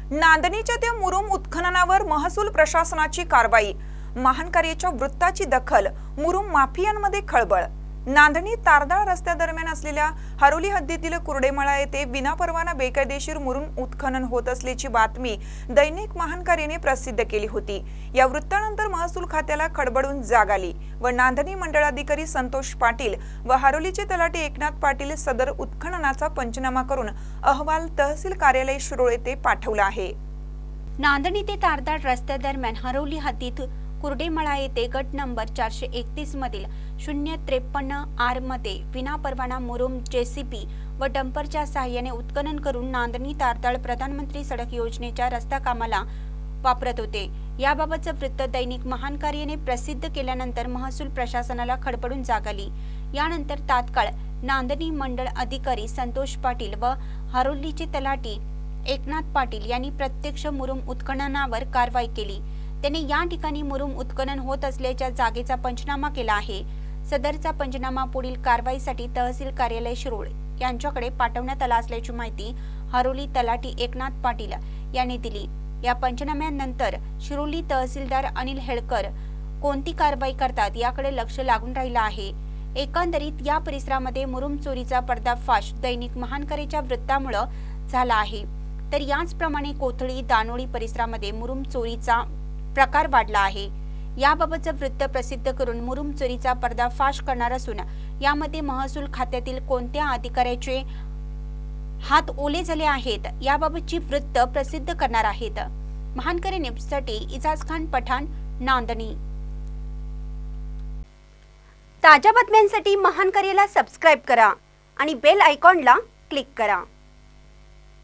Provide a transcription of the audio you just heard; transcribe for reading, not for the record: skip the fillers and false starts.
नांदणीच्या त्या मुरुम उत्खननावर महसूल प्रशासनाची कारवाई। महानकार्याच्या वृत्ताची दखल। मुरुम माफियांमध्ये खळबळ। नांदणी तारदाळ रस्त्यादरम्यान असलेल्या हरोली हद्दीतील कुर्डेमळा येथे विनापरवाना बेकायदेशीर मुरुम उत्खनन होत असल्याची बातमी दैनिक महानकार्याने प्रसिद्ध केली होती। या वृत्तानंतर महसूल खात्याला खडबडून जाग आली व नांदणी मंडळाधिकारी संतोष पाटील व हरोलीचे तलाठी एकनाथ पाटील सदर उत्खननाचा पंचनामा करून अहवाल तहसील कार्यालय शिरोळ येथे पाठवला आहे। नांदणी ते तारदाळ रस्त्यादरम्यान हरोली हद्दीत कुर्डेमळा येथे गट नंबर 431 मधील 053 आर मध्ये विनापरवाना मुरुम जेसीबी व डंपरच्या सहाय्याने उत्खनन करून नांदणी तारदाळ प्रधानमंत्री सडक योजनेच्या रस्ता कामाला वापरत होते। याबाबतचे वृत्त दैनिक महानकार्याने प्रसिद्ध केल्यानंतर महसूल प्रशासनाला खडबडून जाग आली। यानंतर तात्काळ नांदणी मंडळ अधिकारी संतोष पाटील व हरोलीचे तलाठी एकनाथ पाटील यांनी प्रत्यक्ष मुरुम उत्खननावर कारवाई केली। त्यांनी या ठिकाणी मुरुम उत्खनन होत असल्याच्या जागेचा पंचनामा केला आहे। सदरचा पंचनामा पुढील कारवाईसाठी तहसील कार्यालय शिरोळ यांच्याकडे पाठवण्यात आला असल्याची माहिती हरोली तलाठी एकनाथ पाटील यांनी दिली। या पंचनाम्यानंतर शिरोली तहसीलदार अनिल हेळकर कोणती कारवाई करतात याकडे लक्ष लागून राहिलं आहे। एकंदरीत या परिसरामध्ये मुरुम चोरीचा पर्दाफाश दैनिक महानकार्याच्या वृत्तामुळे झाला आहे। तर याचप्रमाणे कोथळी दानोळी परिसरामध्ये मुरुम चोरीचा प्रकार वाढला आहे। याबाबतचे वृत्त प्रसिद्ध करून मुरुम चोरीचा पर्दाफाश करणार असून यामध्ये महसूल खात्यातील कोणत्या अधिकाऱ्याचे हात ओले झाले आहेत याबाबतची वृत्त प्रसिद्ध करणार आहेत। महानकरी न्यूजसाठी इजाज खान पठाण, नांदणी। ताज्या बातम्यांसाठी महानकरीला सबस्क्राइब करा आणि बेल आयकॉनला क्लिक करा।